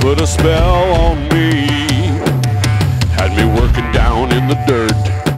put a spell on me. Had me working down in the dirt.